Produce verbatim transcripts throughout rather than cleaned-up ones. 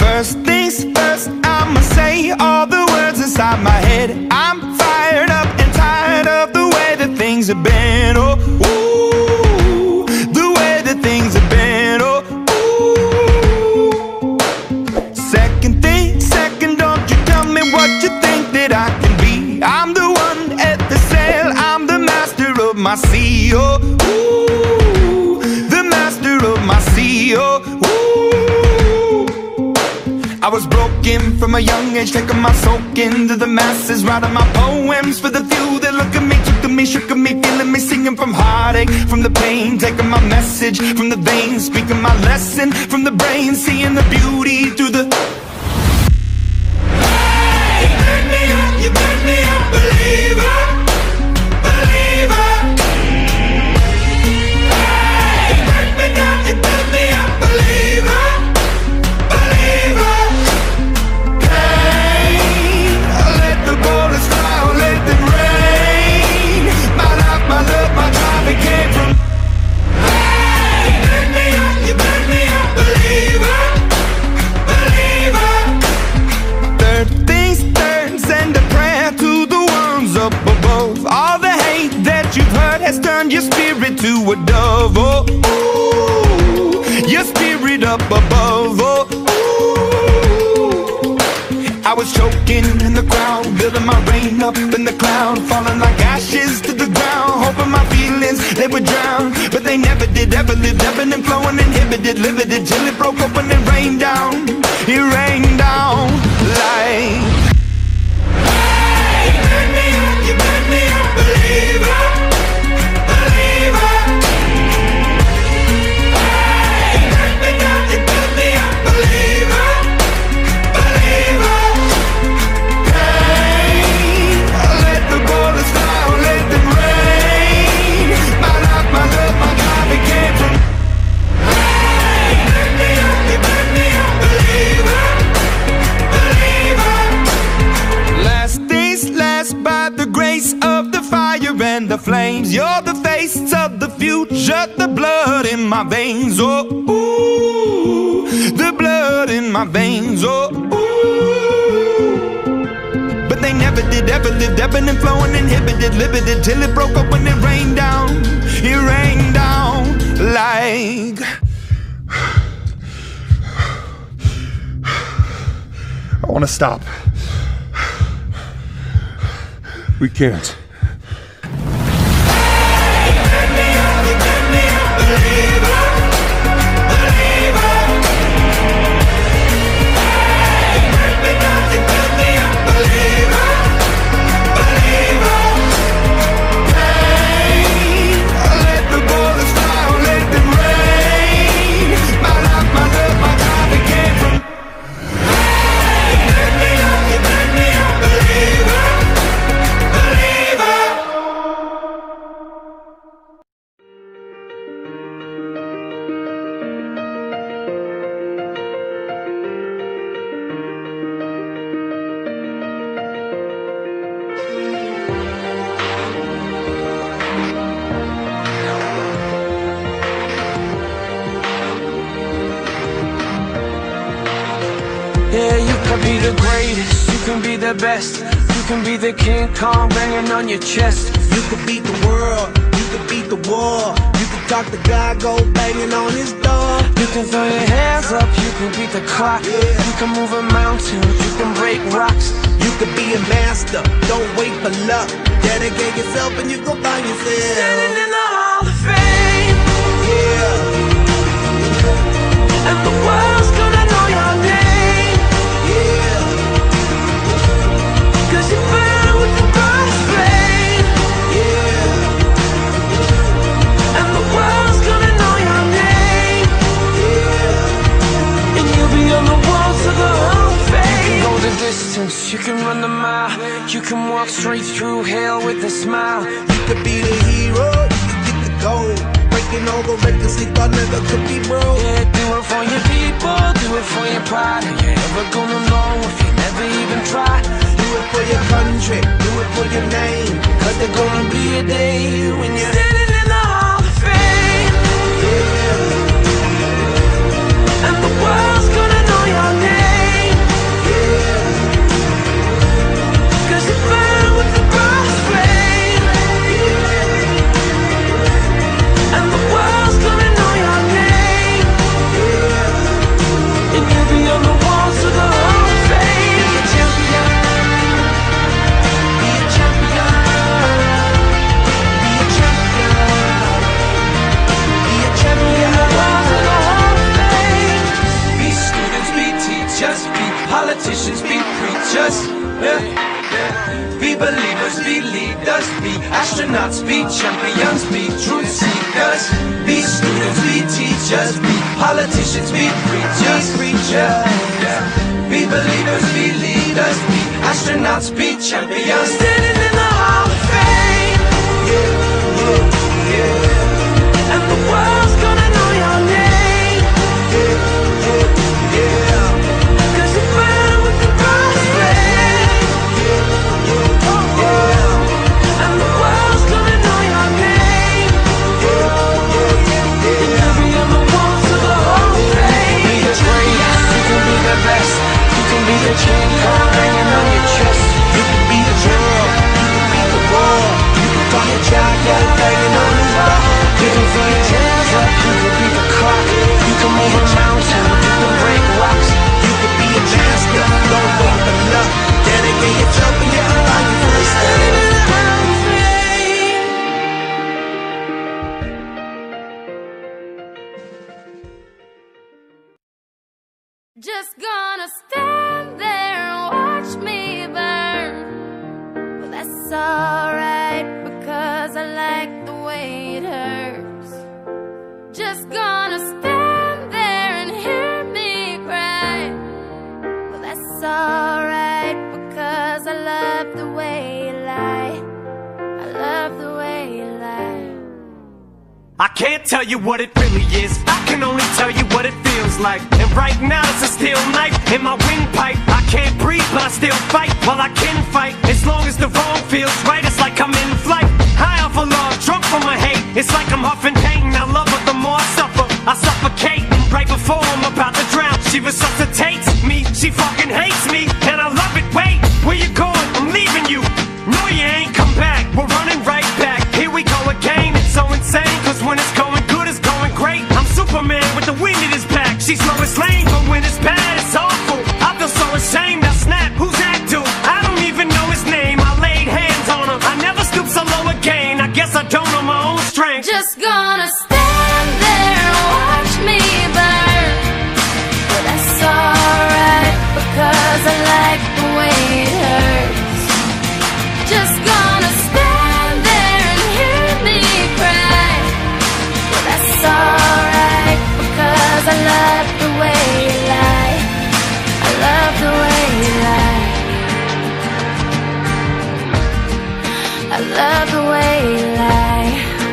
First things first, I'ma say all the words inside my head. I'm fired up and tired of the way that things have been. Oh, ooh, the way that things have been. Oh, ooh. Second thing, second, don't you tell me what you think that I can be. I'm the one at the sail, I'm the master of my sea. Oh, ooh, the master of my sea. Oh, ooh. I was broken from a young age, taking my soak into the masses, writing my poems for the few that look at me, took to me, shook at me, feeling me, singing from heartache, from the pain, taking my message from the veins, speaking my lesson from the brain, seeing the beauty through the... Hey, you burn me up, you burn me up, believer, believer. Hey, you burn me down, you burn me up, believer, believer. Your spirit to a dove, oh, ooh, your spirit up above, oh, ooh. I was choking in the crowd, building my rain up in the cloud, falling like ashes to the ground, hoping my feelings, they would drown, but they never did, ever lived, ebbing and flowing, inhibited, limited, till it broke open and rained down, it rained down like... Hey, you burn me up, you burn me up, believer. And the flames, you're the face of the future, the blood in my veins, oh, ooh, the blood in my veins, oh, ooh. But they never did, ever lived, ebbing and flowing, inhibited, limited, till it broke open and rained down, it rained down like... I wanna stop. We can't. Yeah, you can be the greatest, you can be the best, you can be the King Kong banging on your chest. You can beat the world, you can beat the war, you can talk to God, go banging on his door. You can throw your hands up, you can beat the clock, yeah. You can move a mountain, you can break rocks. You can be a master, don't wait for luck. Dedicate yourself and you go find yourself standing in the Hall of Fame, yeah. and the world's gonna know your name. Cause you burn with the brightest flame, yeah. And the world's gonna know your name, yeah. And you'll be on the walls of the Hall of Fame. You can go the distance, you can run the mile, you can walk straight through hell with a smile. You could be the hero, you can get the gold, breaking all the records they thought never could be broke. Yeah, do it for your people, do it for your pride. Are you ever gonna know if you never even try? Do it for your country, do it for your name, cause there's gonna be a day when you're standing in the Hall of Fame, yeah. and the world's gonna know your name. Astronauts be champions, be truth seekers, be students, be teachers, be politicians, be preachers, preachers. Be believers, be leaders, be astronauts, be champions, standing in the Hall of Fame. Yeah, yeah, yeah. And the world's gonna know your name. Yeah, yeah, yeah. Cause you burn with the brightest flame. Yeah, yeah, yeah. And the world's gonna know your name. Yeah, yeah, yeah. And every other walls of the Hall of Fame. Be the greatest, you can be the best. You can be the king, card hanging on your chest. You can be the girl, you can be the wall. You can talk your jacket hanging on his back. You can throw your hands up, you can be the clock. You can move a mountain, you can break rocks. You can be a champion, don't wait for luck. Dedicate your jump and your life for standing in the Hall of Fame. Just gonna stand there and watch me burn. Well, that's alright, because I like the way it hurts. Just gonna stand there and hear me cry. Well, that's alright, because I love the way you lie. I love the way you lie. I can't tell you what it really is, I can only tell you what it feels like. And right now it's a steel knife in my windpipe. I can't breathe but I still fight, well I can fight. As long as the wrong feels right, it's like I'm in flight. High off of love, drunk from my hate. It's like I'm huffing pain, I love her the more I suffer. I suffocate, right before I'm about to drown. She resuscitates me, she fucking hates me, and I love it. Wait, where you going? I'm leaving you. No you ain't come back, we're running right back. Here we go again, it's so insane. Cause when it's going good, it's going great. I'm Superman with the wind in his back. She's slow as lame, but when it's bad, it's awful. I feel so ashamed, I snap, who's that dude? I don't even know his name, I laid hands on him. I never stoop so low again, I guess I don't know my own strength. Just gonna stand there and watch me burn. But that's alright, because I like the way it hurts. Just gonna stand there and hear me cry. But that's alright, because I love the way you lie. I love the way you lie. I love the way you lie.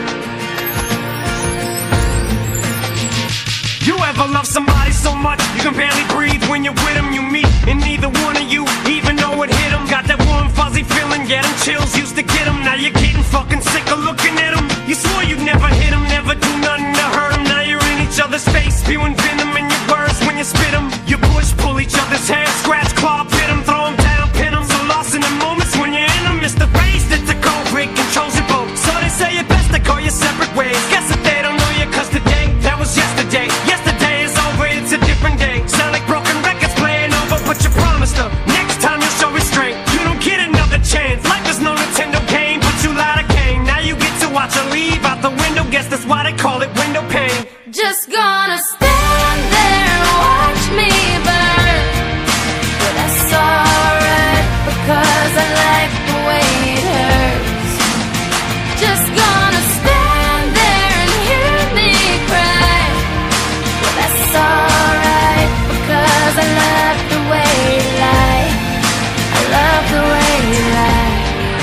You ever love somebody so much you can barely breathe when you're with them? You meet and neither one of you even know it hit them. Got that warm fuzzy feeling, get them chills used to get them. Now you're getting fucking sick of looking at them. You swore you'd never hit them, never do nothing to hurt them. Now you're in each other's face, spewing venom in your words when you spit them. You push, pull each other's hair, scratch, claw, pit them, throw them down, pin them. So lost in the moments when you're in them, it's the race that the cold break controls your boat. So they say it best to go your separate ways. Guess that they don't know you, cause today, that was yesterday. Yesterday is over, it's a different day. Sound like broken records playing over, but you promised her next time you'll show restraint. You don't get another chance, life is no Nintendo game, but you lied again. Now you get to watch her leave out the window, guess that's why they call it window pane. Just gonna stand there and watch me burn. But that's alright, because I like the way it hurts. Just gonna stand there and hear me cry. But that's alright, because I love the way you lie. I love the way you lie.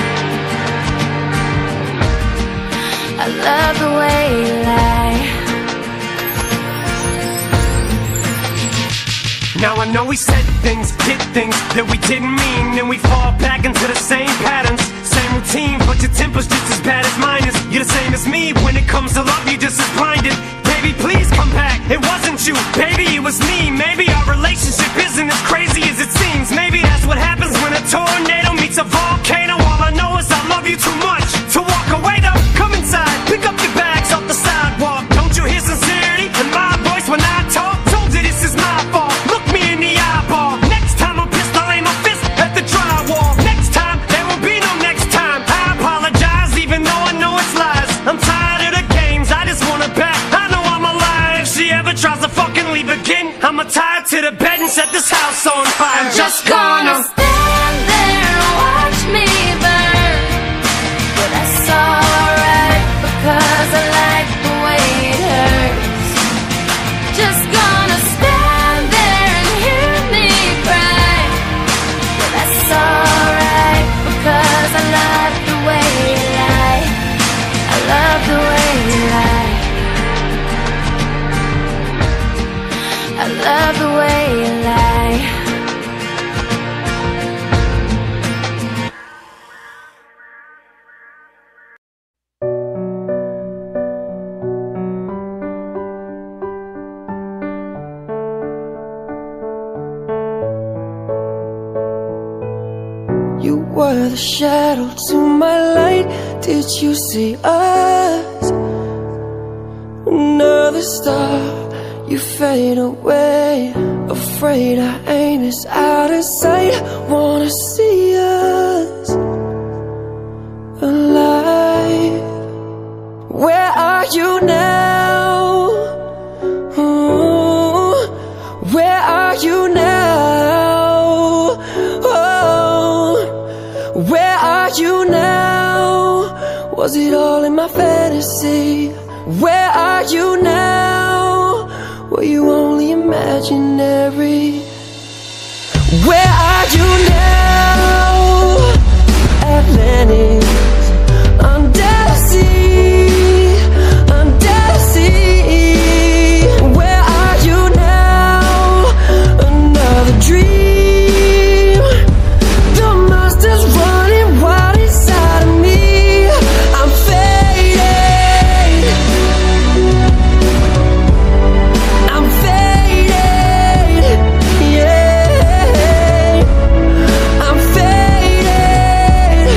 I love the way you lie. Now I know we said things, did things that we didn't mean, and we fall back into the same patterns, same routine, but your temper's just as bad as mine is. You're the same as me, when it comes to love you're just as blinded. Baby, please come back, it wasn't you, baby, it was me. Maybe our relationship isn't as crazy as it seems. Maybe that's what happens when a tornado meets a volcano. All I know is I love you too much to walk away though. Come inside, pick up your bags off the sidewalk. Don't you hear sincerity in my voice when I talk? Told you this is my fault, look me in the eyeball. Next time I'm pissed, I'll aim my fist at the drywall. Next time, there will be no next time. I apologize even though I know it's lies. I'm tired of the games, I just want her back. I know I'm alive, if she ever tries to fucking leave again, I'ma tie her to the bed and set this house on fire. I'm just gonna stand there and watch me burn. But that's all were the shadow to my light. Did you see us? Another star, you fade away. Afraid our aim is out of sight. Wanna see us alive. Where are you now? Ooh, where are you now? Oh, where are you now? Was it all in my fantasy? Where are you now? Were you only imaginary? Where are you now? Atlantis, under the sea, under the sea. Where are you now? Another dream. The monster's running wild inside of me. I'm fading. I'm fading. Yeah. I'm fading.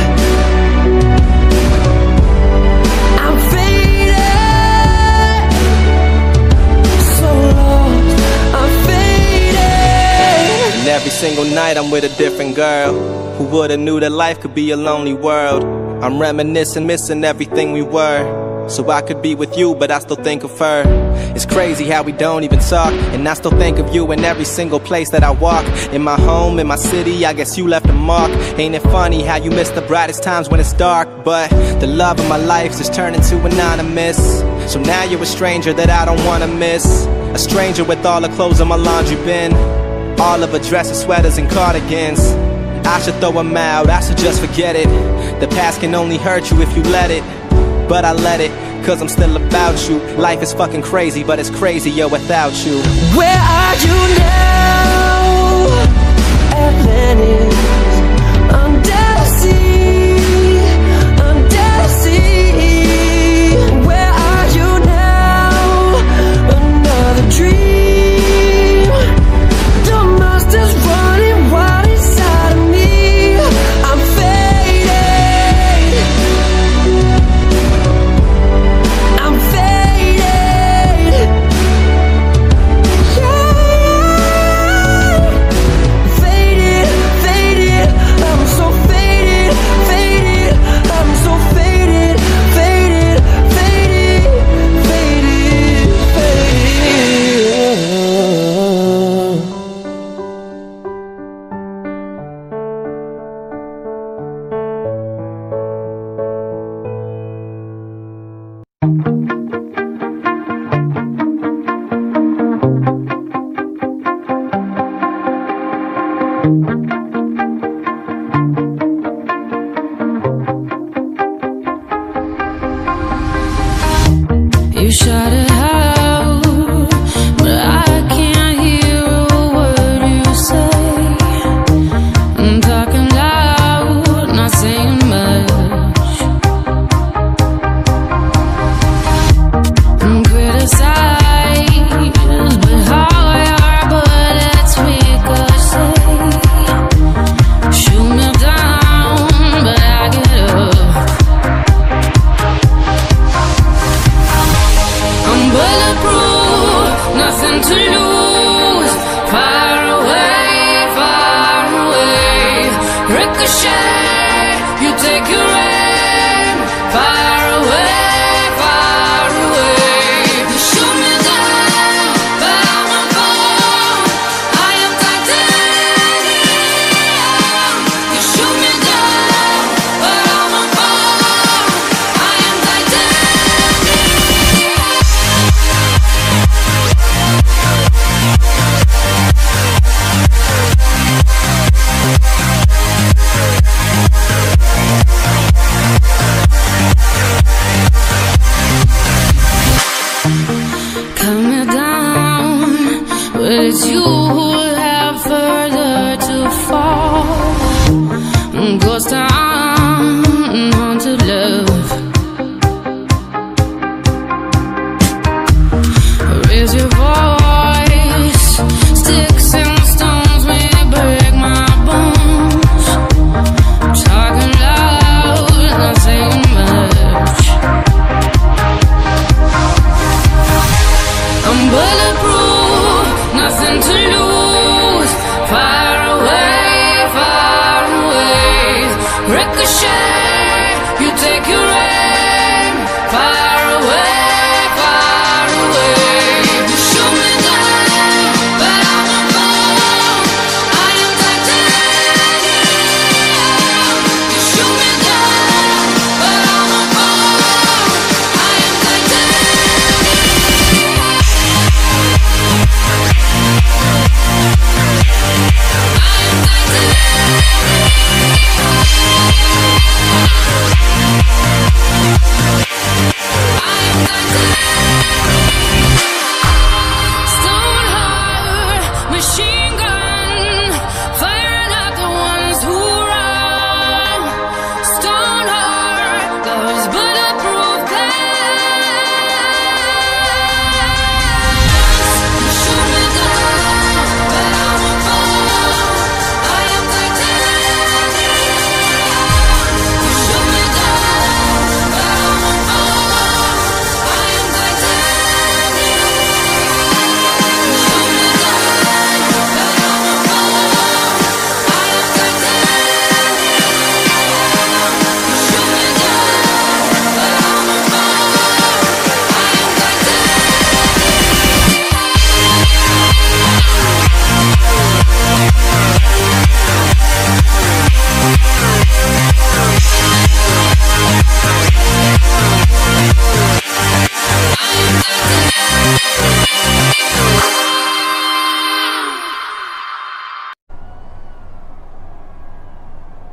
I'm fading. So lost. I'm fading. And every single night I'm with a different girl. Who would've knew that life could be a lonely world? I'm reminiscing, missing everything we were. So I could be with you, but I still think of her. It's crazy how we don't even talk, and I still think of you in every single place that I walk. In my home, in my city, I guess you left a mark. Ain't it funny how you miss the brightest times when it's dark? But the love of my life just turned into anonymous. So now you're a stranger that I don't wanna miss. A stranger with all the clothes on my laundry bin, all of her dresses, sweaters, and cardigans. I should throw them out, I should just forget it. The past can only hurt you if you let it. But I let it, cause I'm still about you. Life is fucking crazy, but it's crazier without you. Where are you now? Atlantis, under the sea, under the sea. Where are you now? Another dream. The monster's running wild inside of me. I'm fading. I'm fading. Yeah. Faded, faded. I'm so faded, faded. I'm so faded, faded, faded, faded, faded. You shout it out, but I can't hear a word you say. I'm talking loud, not saying much. I'm criticized, but how your bullets ricochet. Shoot me down, but I get up. I'm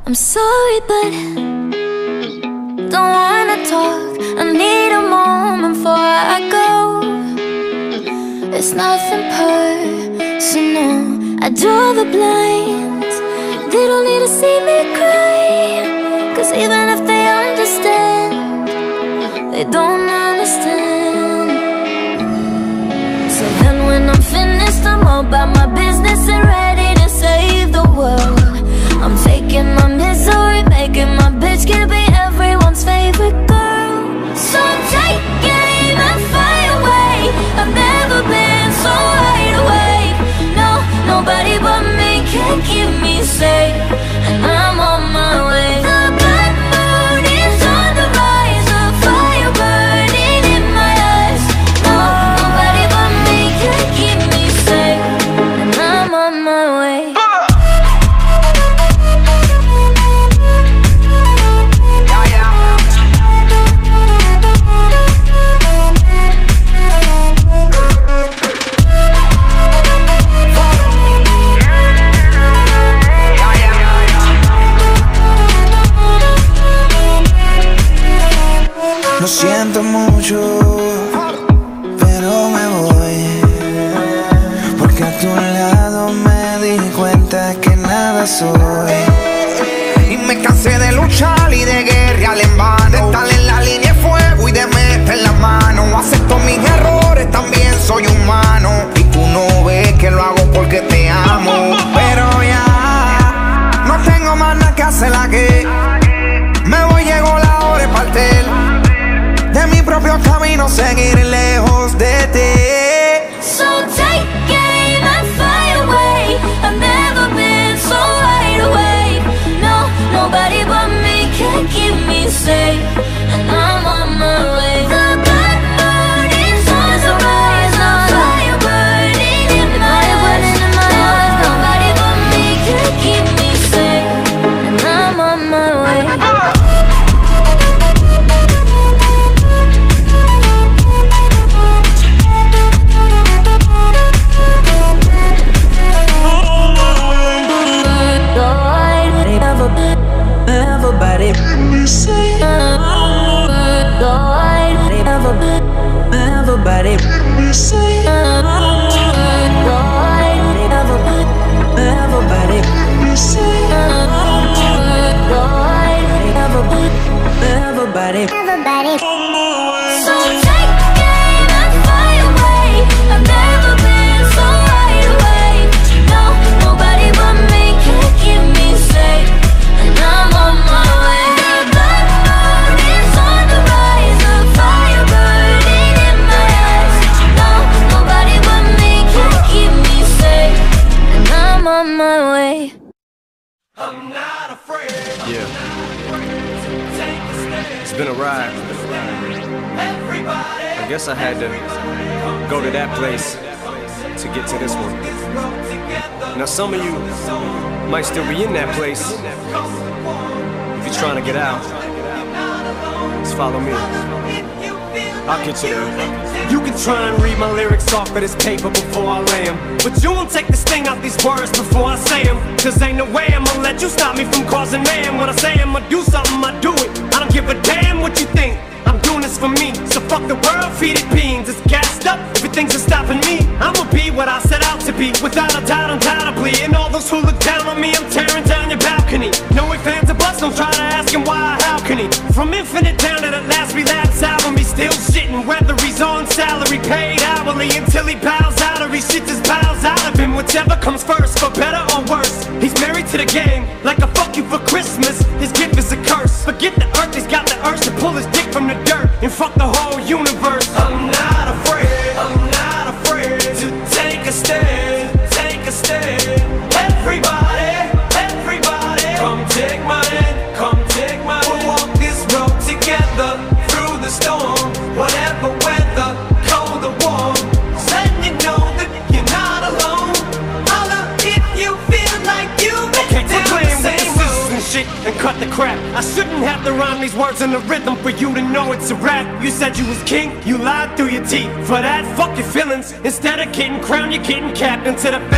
I'm sorry, but don't wanna talk. I need a moment before I go. It's nothing personal. I draw the blinds. They don't need to see me cry, 'cause even if they understand, they don't understand. So then when I'm finished, I'm all about my business and ready to save the world. I'm taking my misery, making my bitch can be everyone's favorite girl. So take aim and fly away. I've never been so wide awake. No, nobody but me can keep me safe, and I'm on my way. The blood moon is on the rise, a fire burning in my eyes. No, nobody but me can keep me safe, and I'm on my way. Lo siento mucho, pero me voy, porque a tu lado me di cuenta que nada soy. Y me cansé de luchar y de guerrear en vano, de estar en la línea de fuego y de meter la mano. Acepto mis errores, también soy humano, y tú no ves que lo hago porque te amo. Pero ya no tengo más nada que hacer aquí. Me voy, llegó la hora de partir de mi propio camino, seguir lejos de ti. So take aim and fly away. I've never been so wide awake. No, nobody but me can keep me safe, and I'm on my way. The blood moon is on the rise, a fire burning in my eyes. Nobody but me can keep me safe, and I'm on my way. Everybody, everybody, everybody, everybody. So take aim and fly away. I've never been so wide awake. No, nobody but me can keep me safe, and I'm on my way. The blood moon is on the rise, a fire burning in my eyes. No, nobody but me can keep me safe, and I'm on my way. I'm not afraid. Yeah. It's been a ride. I guess I had to go to that place to get to this one. Now some of you might still be in that place. If you're trying to get out, just follow me. I'll get you there. You can try and read my lyrics off of this paper before I lay 'em, but you won't take the sting out these words before I say 'em. 'Cause ain't no way I'ma let you stop me from causing mayhem. When I say I'ma do something, I do it. I don't give a damn what you think. I'm doing this for me, so fuck the world, feed it beans. It's gassed up, everything's just stopping me. I'ma be what I set out to be, without a doubt, undoubtedly. And all those who look down on me, I'm tearing down your balcony. No ifs, ands, or buts, don't try to ask him why or how can he. From infinite down to the last relapse album, he's still shitting, whether he's on salary, paid hourly, until he bows out or he shit just bows out of him. Whichever comes first, for better or worse. He's married to the game, like a fuck you for Christmas. His gift is a curse. Forget the earth, he's got the urge to pull his dick from the dirt and fuck the whole universe. I'm not afraid, I'm not afraid to take a stand, take a stand. Everybody, everybody, come take my hand, come take my hand. We'll walk this road together through the storm, whatever weather, cold or warm. Just letting you know that you're not alone. Holla if you feel like you've been okay, down the same road. And shit and cut the crap. I shouldn't have to rhyme these words in the rhythm for you to know it's a rap. You said you was king, you lied through your teeth. For that, fuck your feelings. Instead of getting crowned, you're getting capped. And to the fans,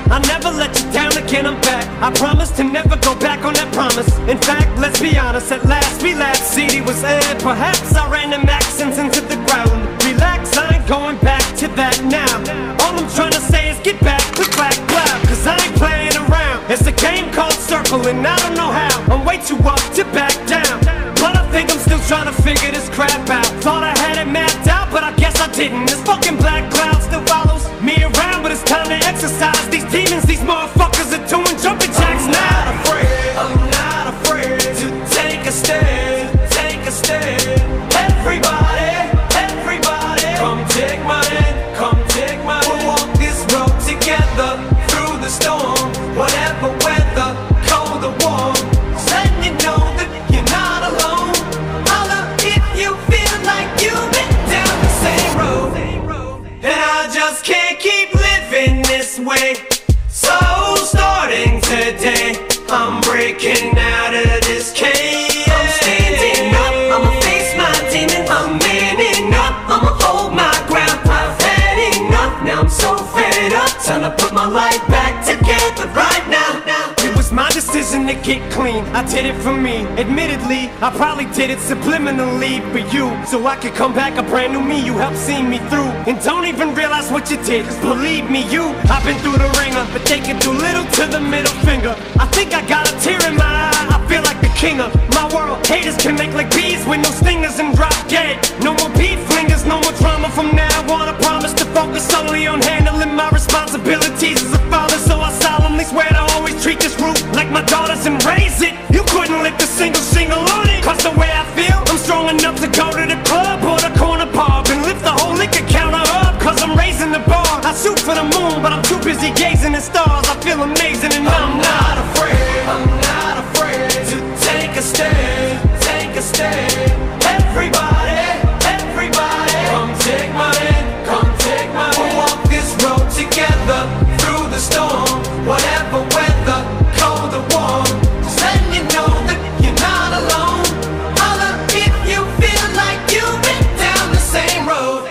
I'll never let you down again, I'm back. I promise to never go back on that promise. In fact, let's be honest, at last we laughed. C D was aired, perhaps I ran them accents into the ground. Relax, I ain't going back to that now. All I'm trying to say is get back to black cloud, cause I ain't playing around. It's a game called Circle and I don't know how. I'm way too up to back down, but I think I'm still trying to figure this crap out. Thought I had it mapped out, but I guess I didn't. This fucking black cloud still follows me around, but it's time to exercise these demons. These motherfuckers are doing jumping jacks now. I'm not afraid, I'm not afraid to take a stand, take a stand. Everybody, everybody, come take my hand, come take my hand. We'll walk this road together through the storm, whatever weather, cold or warm. Just letting you know that you're not alone. Holla if you feel like you've been down the same road. And I just can't keep living this way. So starting today, I'm breaking out of this cage. I'm standing up, I'ma face my demon. I'm manning up, I'ma hold my ground. I've had enough, now I'm so fed up. Time to put my life back together right now, now. It was my decision to get clean, I did it for me. Admittedly, I probably did it subliminally for you, so I could come back a brand new me. You helped see me through, and don't even realize what you did, cause believe me, you, I've been through the ringer, but they can do little to the middle finger. I think I got a tear in my eye, I feel like the king of my world. Haters can make like bees with no stingers and drop dead. No more beef flingers, no more drama from now on. I promise to focus solely on handling my responsibilities as a father, so I solemnly swear to always treat this roof like my daughters and raise it. You couldn't lift a single shingle on it, cause the way I feel, I'm strong enough to go to the club or the corner pub and lift the whole liquor counter up, cause I'm raising the bar. I shoot for the moon, but I'm too busy gazing at stars. I feel amazing and I'm, I'm not afraid, I'm not afraid to take a stand, take a stand. Everybody, everybody, come take my hand, come take my hand. We'll walk this road together through the storm, whatever weather, cold or warm. Just letting you know that you're not alone. Holla if you feel like you've been down the same road.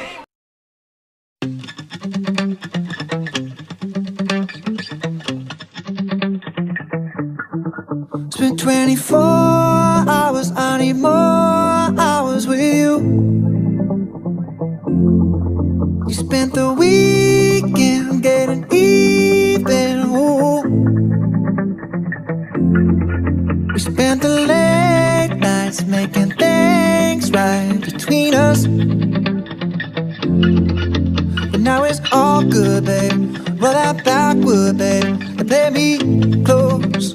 Spent twenty-four hours, I need more hours with you. You spent the weekend getting even, ooh. We spent the late nights making things right between us. But now it's all good, babe. Roll that backward, babe, and play me close.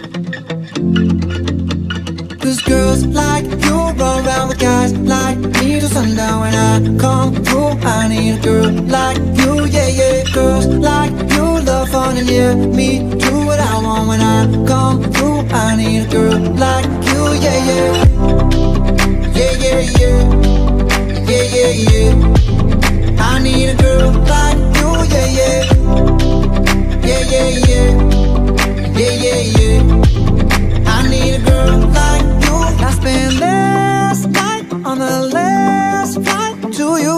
Cause girls like you run around with guys like me till sundown. When I come through, I need a girl like you, yeah, yeah. Girls like you love fun and yeah, me do what I want. When I come through, I need a girl like you, yeah, yeah. Yeah, yeah, yeah. Yeah, yeah, yeah. I need a girl like you, yeah, yeah. Yeah, yeah, yeah. Yeah, yeah, yeah. I need a girl like you. I spent last night on the last flight to you.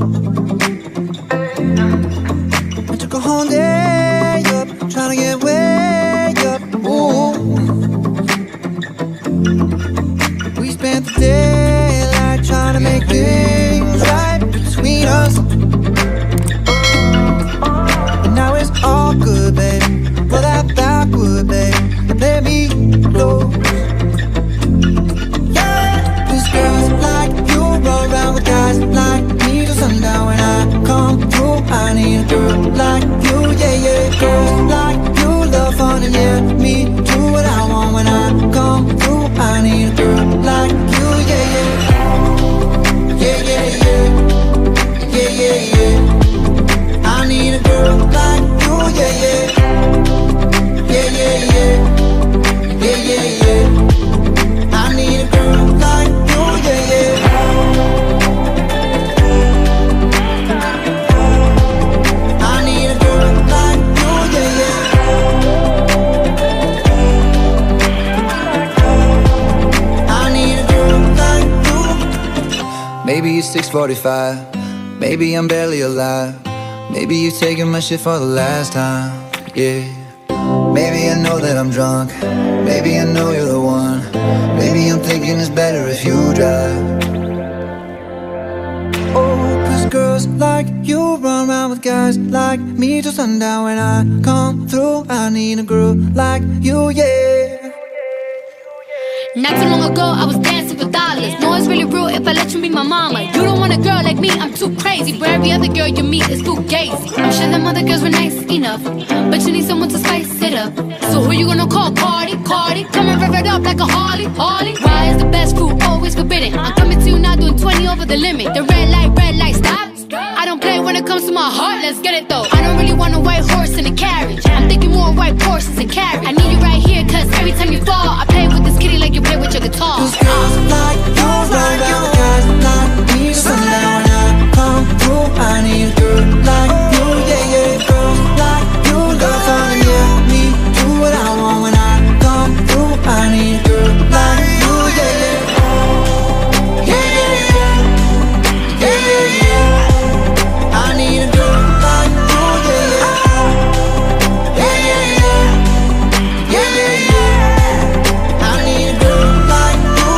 I took a whole day up, trying to get way up. Ooh. We spent the daylight trying to make things right between us. And now it's all good, babe. Roll that backward, babe, and let me close. Yeah, cause girls like you run around with guys like me till sundown. When I come through, I need a girl like you, yeah, yeah. Girls like you love fun and yeah, me do what I want. When I come through, I need a girl like you, yeah, yeah. Yeah, yeah, yeah. Yeah, yeah, yeah. I need a girl like you, yeah, yeah. Yeah, yeah, yeah. Yeah, yeah, yeah. I need a girl like you, yeah, yeah. I need a girl like you, yeah, yeah. I need a girl like you. Maybe it's six forty-five. Maybe I'm barely alive. Maybe you're taking my shit for the last time, yeah. Maybe I know that I'm drunk, maybe I know you're the one. Maybe I'm thinking it's better if you drive. Oh, cause girls like you run around with guys like me till sundown. When I come through, I need a girl like you, yeah. Not too long ago, I was dancing for dollars. No, it's really real if I let you be my mama. You don't want a girl like me, I'm too crazy. Where every other girl you meet is fugazi. I'm sure them other girls were nice enough, but you need someone to spice it up. So who you gonna call? Cardi, Cardi. Come and rev it up like a Harley, Harley. Why is the best food always forbidden? I'm coming to you now doing twenty over the limit. The red light, red light, stop. I don't play when it comes to my heart, let's get it though. I don't really want a white horse in a carriage. I'm thinking more white horses and carriage. I need you right here, cause every time you fall, I play with this kitty like you play with your guitar. Cause girls like you run around with guys like me till sundown. When I come through, I need a girl like you, yeah, yeah. Girls like you love fun and yeah, me do what I want. When I come through, I need a girl like you, yeah, yeah. Yeah, yeah, yeah. Yeah, yeah, yeah. I need a girl like you, yeah, yeah. Yeah, yeah, yeah. Yeah, yeah, yeah. I need a girl like you.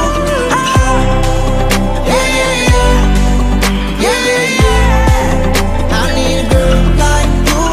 Yeah, yeah, yeah. Yeah, yeah, yeah. I need a girl like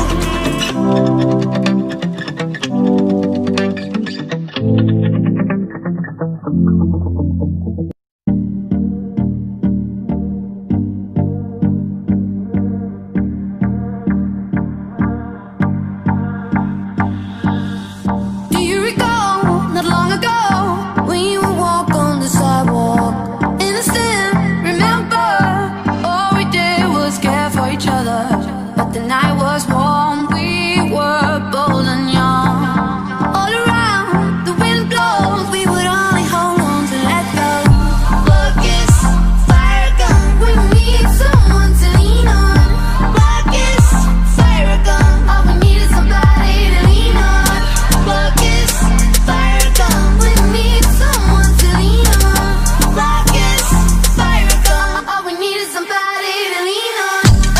Do you recall, not long ago, when you would walk on the sidewalk? Innocent, remember, all we did was care for each other. But the night was warm, we were bold and young. All around, the wind blows, we would only hold on to let go. Focus, fire gun, we need someone to lean on. Focus, fire gun, all we need is somebody to lean on. Focus, fire gun, we need someone to lean on. Focus, fire gun, all we need is somebody to lean on.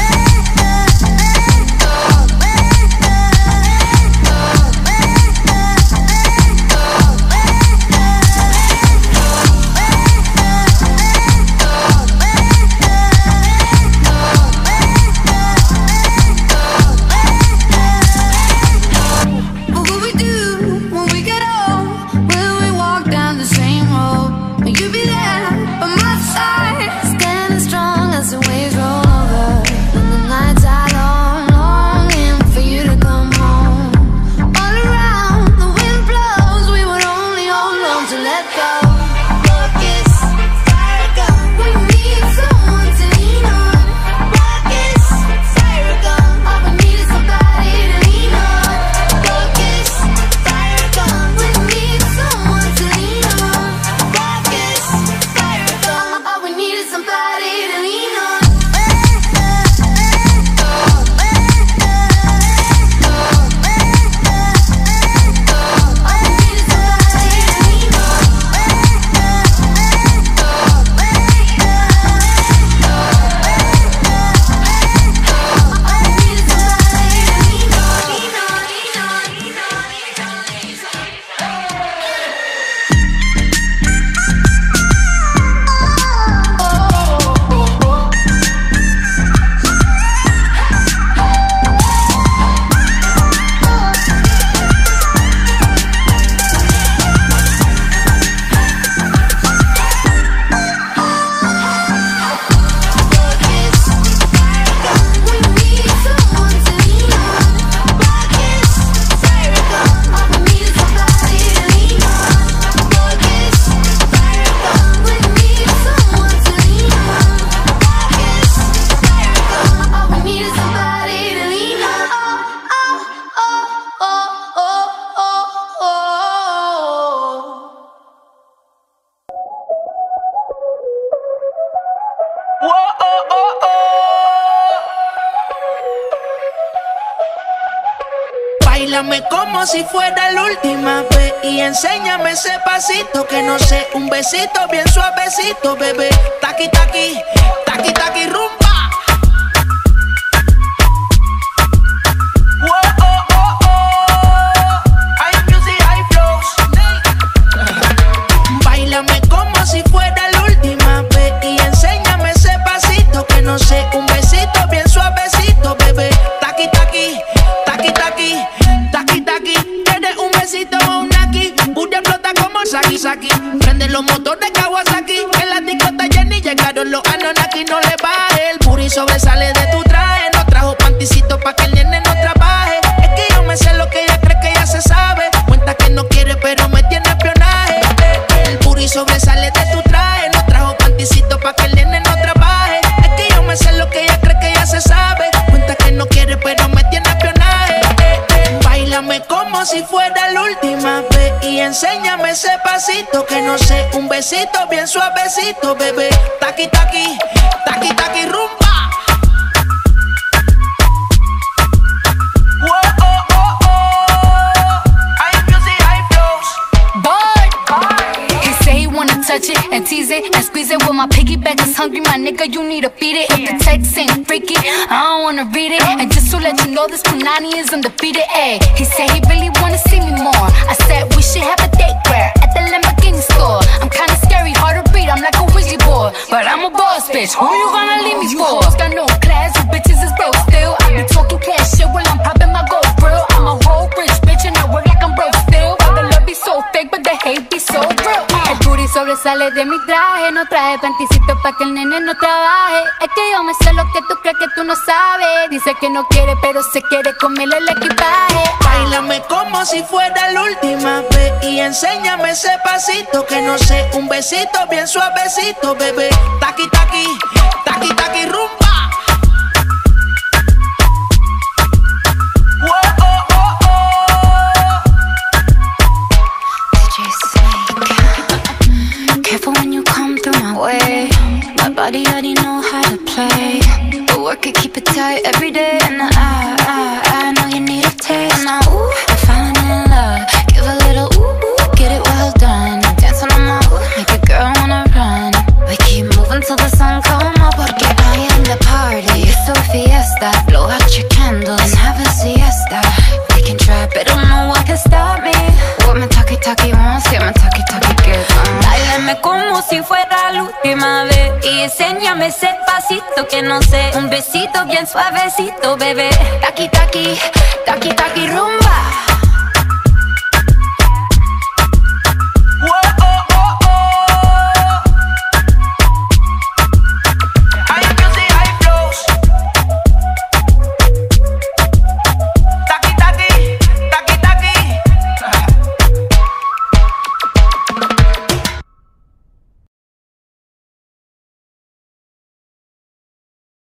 What will we do when we get old? Will we walk down the same road? Will you be there by my side, standing strong as the waves roll over? And the nights are long, longing for you to come home. All around, the wind blows, we would only hold on to let go. Focus, fire gun, we need someone to lean on. Focus, fire gun, all we need is somebody to lean on. Focus, fire gun, we need someone to lean on. Focus, fire gun, all we need is somebody to lean on. Báilame como si fuera la última vez y enséñame ese pasito que no sé, un besito bien suavecito, bebé. Taqui taqui, taqui taqui rumba. Oh, oh, oh, oh. sobresale de tu traje. No trajo panticito pa' que el nene no trabaje. Es que yo me sé lo que ella cree que ya se sabe. Cuenta que no quiere pero me tiene espionaje. El booty sobresale de tu traje. No trajo panticito pa' que el nene no trabaje. Es que yo me sé lo que ella cree que ya se sabe. Cuenta que no quiere pero me tiene espionaje. Báilame como si fuera la última vez y enséñame ese pasito que no sé, un besito bien suavecito, bebé. Taqui taqui, taqui taqui rumba. Whoa, oh, oh, oh. High music, high flows. Boy, he say he wanna touch it and tease it and squeeze it. With my piggyback is hungry, my nigga, you need to feed it. If the text ain't freaky, I don't wanna read it. And just to let you know, this Punani is undefeated. Ayy, he said he really wanna see me more. I said we should have a date where at the Lamborghini store. I'm kinda scary, hard to read, I'm like a Ouija board, but I'm a boss bitch. Who you gonna leave me for? Hoes got no class, you bitches is broke still. I be talking cash shit while I'm popping my gold grill. I'm a whole rich bitch and I work like I'm broke still. But the love be so fake, but the hate be so real. El booty sobresale de mi traje. No traje panticito pa' que el nene no trabaje. Es que yo me sé lo que tú crees que tú no sabes. Dice que no quiere, pero se quiere comerle el equipaje. Báilame como si fuera la última vez y enséñame ese pasito que no sé, un besito bien suavecito, bebé. Taqui taqui, taqui taqui rumba. Whoa, oh, oh, oh. D J Snake, careful when you come through my way. My body already know how to play. But work it, keep it tight every day. And I, I, I know you need a taste. And I, ooh, I'm falling in love. Give a little ooh, ooh, get it well done. Dance on my ooh, make a girl wanna run. We keep moving till the sun come up. Porque I am the party. It's a fiesta. Blow out your candles and have a siesta. We can try, but don't know what can stop me. What my talkie talkie wants, get my talkie talkie good. Uh. Báilame como si fuera la última vez y enséñame ese pasito que no sé, un besito bien suavecito, bebé. Taki taki, taki taki rumba.